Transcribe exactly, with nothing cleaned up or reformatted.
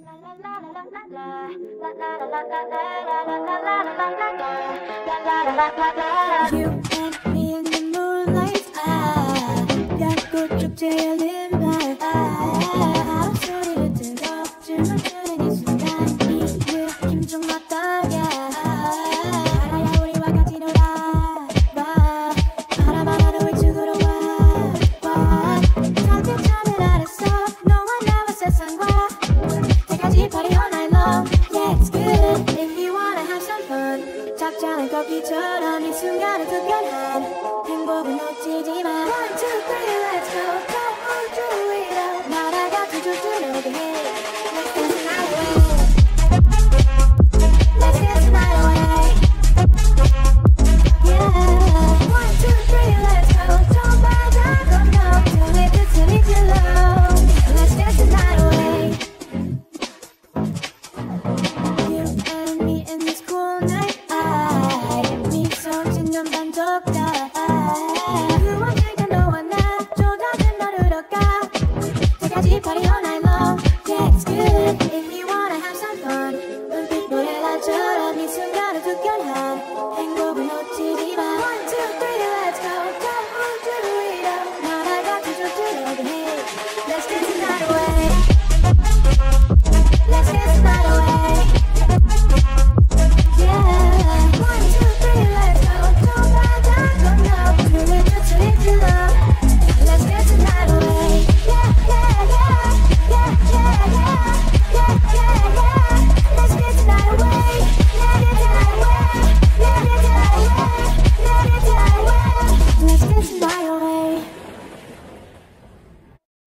and me in the moonlight. 약꽃 축제의 날 소리를 들어 춤을 추는 이 순간 이 느낌 좀 어떠냐. 알아야 우리와 같이 놀아 바람 하나로 위축으로 와 잠든 잠을 알았어 너와 나와 세상과 때까지 party all night long. Yeah, it's good if you wanna have some fun. 작작한 커피처럼 이 순간은 특별한 행복은 놓치지 마. One, two, three, let's go.